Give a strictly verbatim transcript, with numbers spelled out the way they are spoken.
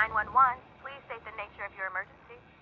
nine one one. Please state the nature of your emergency.